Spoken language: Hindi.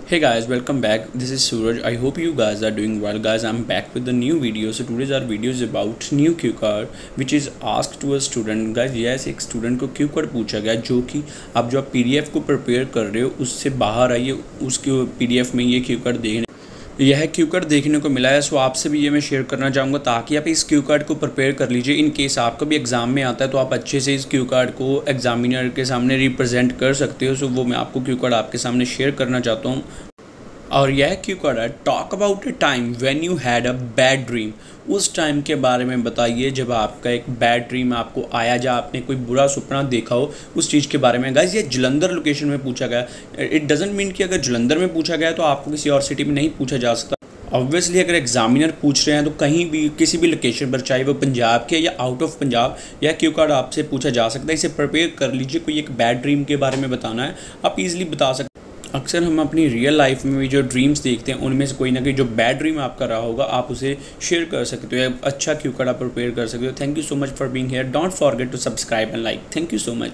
Hey guys, welcome back. This is Suraj. I hope you guys are doing well. Guys, I'm back with the new video. So today's our video is about new cue card which is asked to a student. Guys, yes, एक स्टूडेंट को क्यू कार्ड पूछा गया जो कि आप जो पीडीएफ को प्रिपेयर कर रहे हो उससे बाहर आइए, उसके पीडीएफ में ये क्यू कार्ड देखने यह क्यू कार्ड देखने को मिला है। सो आपसे भी ये मैं शेयर करना चाहूँगा ताकि आप इस क्यू कार्ड को प्रिपेयर कर लीजिए। इन केस आपका भी एग्ज़ाम में आता है तो आप अच्छे से इस क्यू कार्ड को एग्जामिनर के सामने रिप्रेजेंट कर सकते हो। सो वो मैं आपको क्यू कार्ड आपके सामने शेयर करना चाहता हूँ। और यह क्यों कर रहा है, talk about a time when you had a bad dream. उस टाइम के बारे में बताइए जब आपका एक बैड ड्रीम आपको आया, जब आपने कोई बुरा सपना देखा हो, उस चीज़ के बारे में। गाइस, ये जलंधर लोकेशन में पूछा गया। इट डजेंट मीन कि अगर जलंधर में पूछा गया तो आपको किसी और सिटी में नहीं पूछा जा सकता। ऑब्वियसली अगर एग्जामिनर पूछ रहे हैं तो कहीं भी किसी भी लोकेशन पर, चाहे वो पंजाब के या आउट ऑफ पंजाब, यह क्यू कार्ड आपसे पूछा जा सकता है। इसे प्रिपेयर कर लीजिए। कोई एक बैड ड्रीम के बारे में बताना है, आप इजीली बता सकते हैं। अक्सर हम अपनी रियल लाइफ में भी जो ड्रीम्स देखते हैं उनमें से कोई ना कोई जो बैड ड्रीम आपका रहा होगा आप उसे शेयर कर सकते हो। अच्छा क्यू कार्ड आप प्रिपेयर कर सकते हो। Thank you so much for being here. Don't forget to subscribe and like. Thank you so much.